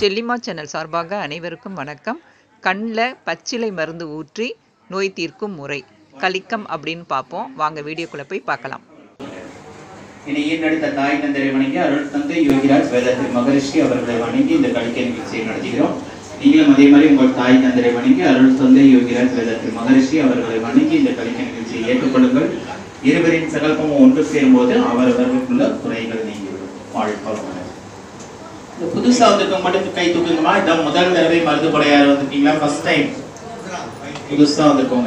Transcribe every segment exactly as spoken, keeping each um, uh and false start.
செல்லிமா channel சார்பாக அனைவருக்கும் வணக்கம். கண்ணில் பச்சிலை மருந்து ஊற்றி நோய் தீர்க்கும் முறை கலிக்கம் அப்படின்னு பார்ப்போம். வாங்க வீடியோக்குள்ளே போய் பார்க்கலாம். இனி ஈர்நடுத்த தாய் தந்தரை வணங்கி அருள் தந்தை யோகிராஜ் வேதாத்திரி மகரிஷி அவர்களை வணங்கி இந்த கலிக்க நிகழ்ச்சியை நடத்துகிறோம். நீங்களும் அதே மாதிரி உங்கள் தாய் தந்தரை வணங்கி அருள் தந்தை யோகிராஜ் வேதாத்திரி மகரிஷி அவர்களை வணங்கி இந்த கலிக்க நிகழ்ச்சியை ஏற்றுக்கொள்ளுங்கள். இருவரின் சகல்பமும் ஒன்று சேரும் போது அவரவர்களுக்குள்ள குறைகள் நீங்கிவிடும். வாழ்க்கை புதுசா வந்திருக்கவங்க மட்டும் கை தூக்குங்கம்மா. இதான் முதல் தடவை மருந்து போட யார் வந்திருக்கீங்களா? ஃபர்ஸ்ட் டைம் புதுசா வந்திருக்கோங்க.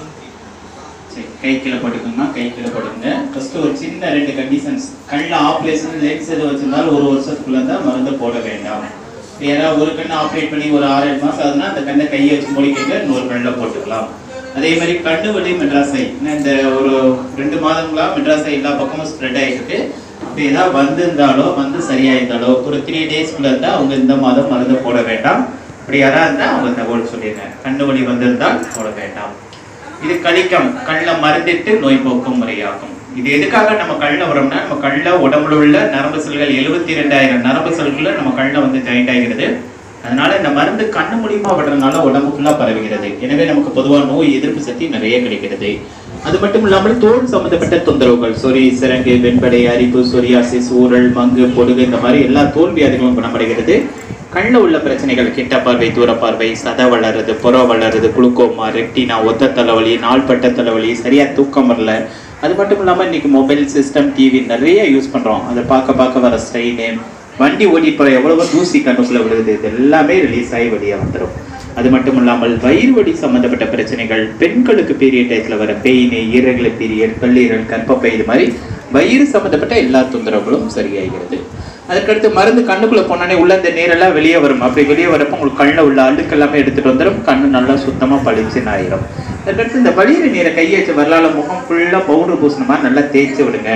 சரி, கை கீழே போட்டுக்கோங்கம்மா. கை கீழே போட்டுக்கோங்க. ஃபர்ஸ்ட் ஒரு சின்ன ரெண்டு கண்டிஷன்ஸ். கண்ணில் ஆப்ரேஷன் லென்ஸ் எது வச்சிருந்தாலும் ஒரு வருஷத்துக்குள்ள தான் மருந்து போட வேண்டாம். யாராவது ஒரு கண்ணை ஆப்ரேட் பண்ணி ஒரு ஆறு ஏழு மாசம் ஆகுதுன்னா அந்த கண்ணை கையை வச்சு மூடிக்கிட்டு இன்னொரு கண்ணில் போட்டுக்கலாம். அதே மாதிரி கண்ணு வலி மெட்ராஸை இந்த ஒரு ரெண்டு மாதங்களா மெட்ராஸை எல்லா பக்கமும் ஸ்ப்ரெட் ஆகிட்டு இப்போ ஏதாவது வந்திருந்தாலோ வந்து சரியாயிருந்தாலோ ஒரு த்ரீ டேஸ்க்குள்ள இருந்தால் அவங்க இந்த மாதம் மருந்து போட வேண்டாம். அப்படி யாராக இருந்தால் அவங்க தகவல் சொல்லிடுறேன். கண்ணு வலி வந்திருந்தால் போட வேண்டாம். இது கலிக்கம், கண்ணில் மருந்திட்டு நோய் போக்கும் முறையாகும். இது எதுக்காக நம்ம கண்ணில் வரோம்னா, நம்ம கண்ணில் உடம்புல உள்ள நரம்பு செல்கள் எழுபத்தி ரெண்டாயிரம் நரம்பு செல்களை நம்ம கண்ணில் வந்து ஜாயிண்ட் ஆகிறது. அதனால இந்த மருந்து கண்ணு மூலியமா விடுறதுனால உடம்பு ஃபுல்லா பரவுகிறது. எனவே நமக்கு பொதுவாக நோய் எதிர்ப்பு சக்தி நிறைய கிடைக்கிறது. அது மட்டும் இல்லாமல் தோல் சம்பந்தப்பட்ட தொந்தரவுகள், சொறி, சிரங்கு, வெண்படை, அரிப்பு, சொரியாசிஸ், ஊரல், மங்கு, பொடுகு இந்த மாதிரி எல்லா தோல் வியாதிகளும் குணமடைகிறது. கண்ணில் உள்ள பிரச்சனைகள் கிட்ட பார்வை, தூர பார்வை, சதை வளருது, புற வளருது, குளுக்கோமா, ரெட்டினா, ஒத்த தலைவலி, நாள்பட்ட தலைவலி, சரியா தூக்கம் வரல. அது மட்டும் இல்லாமல் இன்னைக்கு மொபைல் சிஸ்டம், டிவி நிறைய யூஸ் பண்றோம். அதை பார்க்க பார்க்க வர ஸ்ட்ரெயின், வண்டி ஓட்டிட்டு போற எவ்வளவு தூசி கண்ணுக்குள்ள விழுகுது, இது எல்லாமே ரிலீஸ் ஆகி வழியா வந்துடும். அது மட்டும் இல்லாமல் வயிறு வலி சம்பந்தப்பட்ட பிரச்சனைகள், பெண்களுக்கு பீரியட் டயத்துல வர பெயின், ஈரகுல பீரியட், கல்லீரல், கர்ப்பப்பை, இது மாதிரி வயிறு சம்பந்தப்பட்ட எல்லா தொந்தரவுகளும் சரியாகிறது. அதுக்கடுத்து மருந்து கண்ணுக்குள்ள போனானே உள்ள இந்த நீரெல்லாம் வெளியே வரும். அப்படி வெளியே வரப்போ உங்களுக்கு கண்ணில் உள்ள அழுக்கு எல்லாமே எடுத்துட்டு வந்துடும். கண்ணு நல்லா சுத்தமா பளிச்சுன்னு ஆயிரும். அதுக்கடுத்து இந்த வலியிற நீரை கையை வச்சு வரலால முகம் ஃபுல்லா பவுடர் பூசின மாதிரி நல்லா தேய்ச்சி விடுங்க.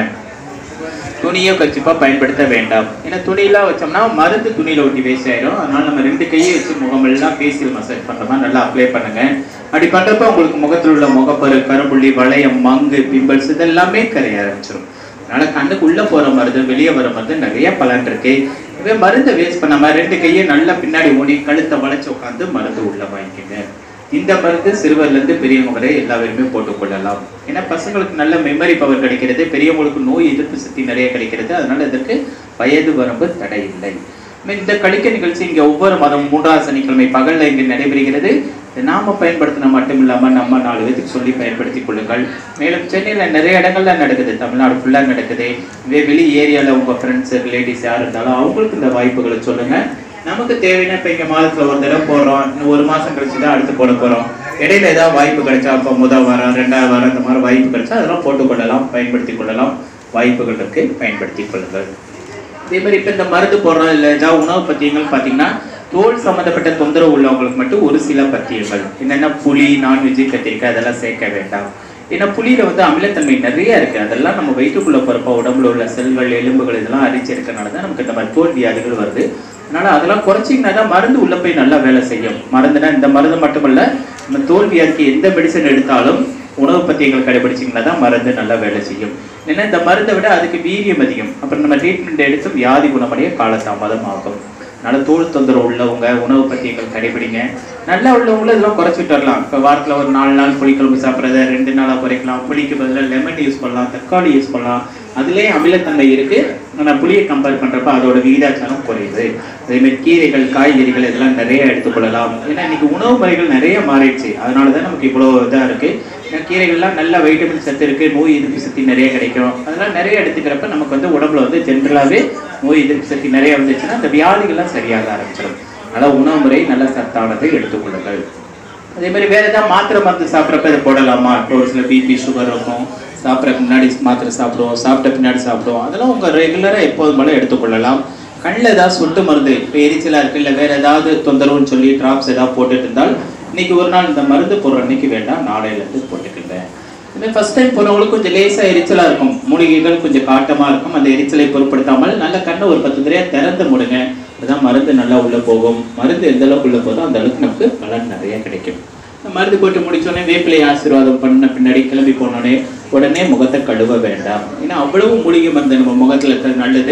துணியோ கச்சிப்பா பயன்படுத்த வேண்டாம். ஏன்னா துணியெல்லாம் வச்சோம்னா மருந்து துணியில ஒட்டி வேஸ்ட் ஆயிடும். அதனால நம்ம ரெண்டு கையை வச்சு முகமெல்லாம் ஃபேஷியல் மசாஜ் பண்ற மாதிரி நல்லா அப்ளை பண்ணுங்க. அப்படி பண்றப்ப உங்களுக்கு முகத்தில் உள்ள முகப்பரு, கரும்புள்ளி, வளையம், மங்கு, பிம்பிள்ஸ் இதெல்லாமே கரைய ஆரம்பிச்சிடும். அதனால கண்ணுக்கு உள்ள போற மருந்து வெளியே வர மருந்து நிறைய பலன் இருக்கு. இதே மருந்தை வேஸ்ட் பண்ணாம ரெண்டு கையை நல்லா பின்னாடி ஓடி கழுத்தை வளைச்சு உட்காந்து மருந்து உள்ள வாங்கிக்கங்க. இந்த மருந்து சிறுவர்ல இருந்து பெரியவங்க வரை எல்லாருமே போட்டுக்கொள்ளலாம். ஏன்னா பசங்களுக்கு நல்ல மெமரி பவர் கிடைக்கிறது, பெரியவங்களுக்கு நோய் எதிர்ப்பு சக்தி நிறைய கிடைக்கிறது. அதனால இதற்கு வயது வரம்பு தடை இல்லை. இந்த கலிக்க நிகழ்ச்சி இங்க ஒவ்வொரு மாதம் மூன்றாவது சனிக்கிழமை பகல்ல இங்கு நடைபெறுகிறது. நாம பயன்படுத்தின மட்டும் இல்லாம நம்ம நாலு பேருக்கு சொல்லி பயன்படுத்திக் கொள்ளுங்கள். மேலும் சென்னையில நிறைய இடங்கள்ல நடக்குது, தமிழ்நாடு ஃபுல்லா நடக்குது. இதே வெளி ஏரியால உங்க ஃப்ரெண்ட்ஸ், ரிலேட்டிவ்ஸ் யார் இருந்தாலும் அவங்களுக்கு இந்த வாய்ப்புகளை சொல்லுங்க. நமக்கு தேவைன்னா இப்போ இங்கே மாதத்தில் ஒரு தடவை போடுறோம், ஒரு மாதம் கழிச்சு தான் அடுத்து போட போகிறோம். இடையில ஏதாவது வாய்ப்பு கிடைச்சா, இப்போ முதல் வாரம் ரெண்டாவது வாரம் இந்த மாதிரி வாய்ப்பு கிடைச்சா அதெல்லாம் போட்டுக்கொள்ளலாம், பயன்படுத்தி கொள்ளலாம். வாய்ப்புகள் இருக்கு, பயன்படுத்தி கொள்ளுங்கள். இதே மாதிரி இப்போ இந்த மருந்து போடுறோம் இல்லை ஏதாவது உணவு பத்தியங்கள் பார்த்தீங்கன்னா தோல் சம்மந்தப்பட்ட தொந்தரவு உள்ளவங்களுக்கு மட்டும் ஒரு சில பத்தியங்கள் என்னென்னா புளி, நான்வெஜ்ஜு, கத்திரிக்காய் அதெல்லாம் சேர்க்க வேண்டாம். ஏன்னா புளியில வந்து அமிலத்தன்மை நிறைய இருக்கு. அதெல்லாம் நம்ம வயிற்றுக்குள்ள போறப்ப உடம்புல உள்ள செல்கள், எலும்புகள் இதெல்லாம் அரிச்சு இருக்கனால தான் நமக்கு இந்த மாதிரி தோல் வியாதிகள் வருது. அதனால அதெல்லாம் குறைச்சிங்கன்னா தான் மருந்து உள்ள போய் நல்லா வேலை செய்யும். மருந்துனா இந்த மருந்து மட்டுமல்ல, நம்ம தோல் வியாதிக்கு எந்த மெடிசன் எடுத்தாலும் உணவு பத்தியங்கள் கடைபிடிச்சிங்கன்னா தான் மருந்து நல்லா வேலை செய்யும். ஏன்னா இந்த மருந்தை விட அதுக்கு வீரியம் அதிகம். அப்புறம் நம்ம ட்ரீட்மெண்ட் எடுத்து வியாதி குணமடைய காலதாமதம் ஆகும். அதனால தோல் தொந்தரவு உள்ளவங்க உணவு பத்தியங்கள் கடைபிடிங்க. நல்லா உள்ளவங்களும் இதெல்லாம் குறைச்சிட்டு வரலாம். இப்போ வாரத்தில் ஒரு நாலு நாள் புளிக்குழம்பு சாப்பிட்றத ரெண்டு நாளாக குறைக்கலாம். புளிக்கு பதிலாக லெமன் யூஸ் பண்ணலாம், தக்காளி யூஸ் பண்ணலாம். அதுலேயே அமிலத்தன்மை இருக்கு. ஆனால் புளியை கம்பேர் பண்ணுறப்ப அதோட விகிதாச்சாரம் குறையுது. அதேமாதிரி கீரைகள், காய்கறிகள் இதெல்லாம் நிறைய எடுத்துக்கொள்ளலாம். ஏன்னா இன்னைக்கு உணவு முறைகள் நிறைய மாறிடுச்சு. அதனால தான் நமக்கு இவ்வளோ இதாக இருக்கு. ஏன்னா கீரைகள்லாம் நல்ல வைட்டமின் சத்து இருக்கு, நோய் எதிர்ப்பு சக்தி நிறைய கிடைக்கும். அதெல்லாம் நிறைய எடுத்துக்கிறப்ப நமக்கு வந்து உடம்புல வந்து ஜென்ரலாகவே நோய் எதிர்ப்பு சக்தி நிறைய வந்துச்சுன்னா அந்த வியாதிகள்லாம் சரியாக ஆரம்பிச்சிடும். அதனால் உணவு முறை நல்ல சத்தானதை எடுத்துக்கொள்ளுங்கள். அதே மாதிரி வேற ஏதாவது மாத்திரை மருந்து சாப்பிட்றப்ப இதை போடலாமா? இப்போ ஒரு சில பிபி, சுகர் இருக்கும், சாப்பிட்ற முன்னாடி மாத்திரை சாப்பிடுவோம், சாப்பிட்ட பின்னாடி சாப்பிடுவோம். அதெல்லாம் உங்கள் ரெகுலராக எப்போதும் போல எடுத்துக்கொள்ளலாம். கண்ணில் ஏதாவது சொட்டு மருந்து, இப்போ எரிச்சலாக இருக்குது இல்லை வேறு ஏதாவது தொந்தரவுன்னு சொல்லி ட்ராப்ஸ் ஏதாவது போட்டுட்டு இருந்தால் இன்னைக்கு ஒரு நாள் இந்த மருந்து போடுற அன்னைக்கு வேண்டாம், நாளையிலேருந்து போட்டுக்கிட்டேன். இதுமாதிரி ஃபர்ஸ்ட் டைம் போகிறவங்களுக்கு கொஞ்சம் லேசாக எரிச்சலாக இருக்கும், மூலிகைகள் கொஞ்சம் காட்டமாக இருக்கும். அந்த எரிச்சலை பொருட்படுத்தாமல் நல்ல கண்ணை ஒரு பத்து தடவை திறந்து முடுங்க. அதுதான் மருந்து நல்லா உள்ளே போகும். மருந்து எந்த அளவுக்கு உள்ளே போதோ அந்த அளவுக்கு நமக்கு பலன் நிறைய கிடைக்கும். மருந்து போட்டு முடிச்சோடனே வேப்பிலை ஆசீர்வாதம் பண்ண பின்னாடி கிளம்பி போனோடனே உடனே முகத்தை கழுவ வேண்டாம். ஏன்னா அவ்வளவு மூலிகை மருந்து நம்ம முகத்தில் இருக்கிறது நல்லது.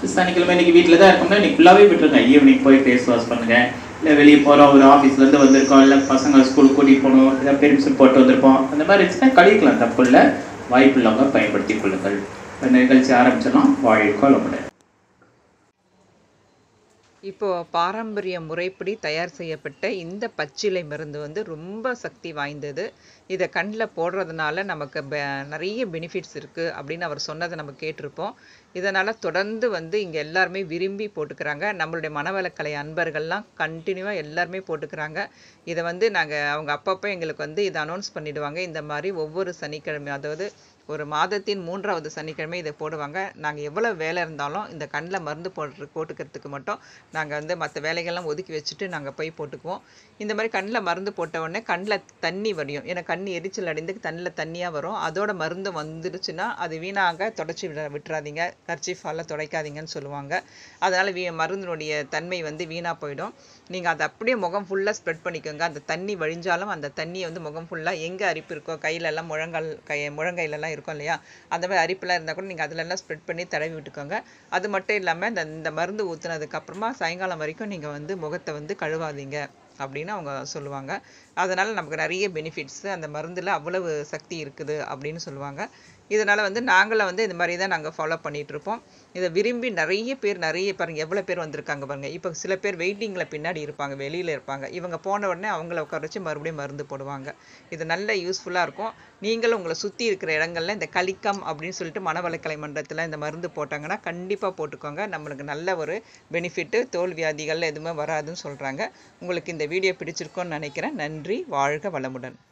சனிக்கிழமை இன்னைக்கு வீட்டில் தான் இருக்கோம்னா இன்னைக்கு ஃபுல்லாகவே விட்டுருங்க. ஈவினிங் போய் ஃபேஸ் வாஷ் பண்ணுங்கள். இல்லை வெளியே போகிறோம், ஒரு ஆஃபீஸ்லேருந்து வந்திருக்கோம், இல்லை பசங்க ஸ்கூலுக்கு கூட்டிகிட்டு போகணும், இல்லை பெருமிஷன் போட்டு வந்திருப்போம், அந்த மாதிரி இருந்துச்சுன்னா கழிக்கலாம், தப்பு இல்லை. வாய்ப்பு இல்லாம பயன்படுத்தி கொள்ளுங்கள். இப்போ நிகழ்ச்சி ஆரம்பிச்சிடலாம். வாழ்க்கை வளமுடன். இப்போ பாரம்பரிய முறைப்படி தயார் செய்யப்பட்ட இந்த பச்சிலை மருந்து வந்து ரொம்ப சக்தி வாய்ந்தது. இதை கண்ணில் போடுறதுனால நமக்கு பெ நிறைய பெனிஃபிட்ஸ் இருக்குது அப்படின்னு அவர் சொன்னதை நம்ம கேட்டிருப்போம். இதனால் தொடர்ந்து வந்து இங்கே எல்லாருமே விரும்பி போட்டுக்கிறாங்க. நம்மளுடைய மனவளக்கலை அன்பர்கள்லாம் கண்டினியூவாக எல்லாருமே போட்டுக்கிறாங்க. இதை வந்து நாங்கள் அவங்க அப்பப்போ எங்களுக்கு வந்து இதை அனௌன்ஸ் பண்ணிவிடுவாங்க. இந்த மாதிரி ஒவ்வொரு சனிக்கிழமை, அதாவது ஒரு மாதத்தின் மூன்றாவது சனிக்கிழமை இதை போடுவாங்க. நாங்கள் எவ்வளோ வேலை இருந்தாலும் இந்த கண்ணில் மருந்து போடுற போட்டுக்கிறதுக்கு மட்டும் நாங்கள் வந்து மற்ற வேலைகள்லாம் ஒதுக்கி வச்சுட்டு நாங்கள் போய் போட்டுக்குவோம். இந்த மாதிரி கண்ணில் மருந்து போட்ட உடனே கண்ணில் தண்ணி வடியும். ஏன்னா கண் எரிச்சல் அடைந்து தண்ணில் தண்ணியாக வரும். அதோட மருந்து வந்துடுச்சுன்னா அது வீணாக தொடச்சி விட விட்டுறாதீங்க, கர்ச்சீஃபால் துடைக்காதீங்கன்னு சொல்லுவாங்க. அதனால் வீ மருந்தினுடைய தன்மை வந்து வீணாக போயிடும். நீங்கள் அதை அப்படியே முகம் ஃபுல்லாக ஸ்ப்ரெட் பண்ணிக்கோங்க. அந்த தண்ணி வழிஞ்சாலும் அந்த தண்ணியை வந்து முகம் ஃபுல்லாக எங்கே அரிப்பு இருக்கோ, கையிலெல்லாம் முழங்கால் கை முழங்கையிலலாம் இருக்கும் இல்லையா, அந்த மாதிரி அரிப்பெல்லாம் இருந்தால் கூட நீங்கள் அதிலெல்லாம் ஸ்ப்ரெட் பண்ணி தடவி விட்டுக்கோங்க. அது மட்டும் இல்லாமல் இந்த இந்த மருந்து ஊற்றுனதுக்கப்புறமா சாயங்காலம் வரைக்கும் நீங்கள் வந்து முகத்தை வந்து கழுவாதீங்க அப்படின்னு அவங்க சொல்லுவாங்க. அதனால் நமக்கு நிறைய பெனிஃபிட்ஸு, அந்த மருந்தில் அவ்வளவு சக்தி இருக்குது அப்படின்னு சொல்லுவாங்க. இதனால் வந்து நாங்களும் வந்து இந்த மாதிரி தான் நாங்கள் ஃபாலோ பண்ணிகிட்ருப்போம். இதை விரும்பி நிறைய பேர் நிறைய பாருங்கள் எவ்வளோ பேர் வந்திருக்காங்க பாருங்கள். இப்போ சில பேர் வெயிட்டிங்கில் பின்னாடி இருப்பாங்க, வெளியில் இருப்பாங்க. இவங்க போன உடனே அவங்கள உட்கார வச்சு மறுபடியும் மருந்து போடுவாங்க. இது நல்ல யூஸ்ஃபுல்லாக இருக்கும். நீங்களும் உங்களை சுற்றி இருக்கிற இடங்கள்ல இந்த கலிக்கம் அப்படின்னு சொல்லிட்டு மனவளக்கலை மன்றத்தில் இந்த மருந்து போட்டாங்கன்னா கண்டிப்பாக போட்டுக்கோங்க. நம்மளுக்கு நல்ல ஒரு பெனிஃபிட்டு, தோல் வியாதிகள் எதுவுமே வராதுன்னு சொல்கிறாங்க. உங்களுக்கு இந்த வீடியோ பிடிச்சிருக்கோன்னு நினைக்கிறேன். நன்றி. வாழ்க வளமுடன்.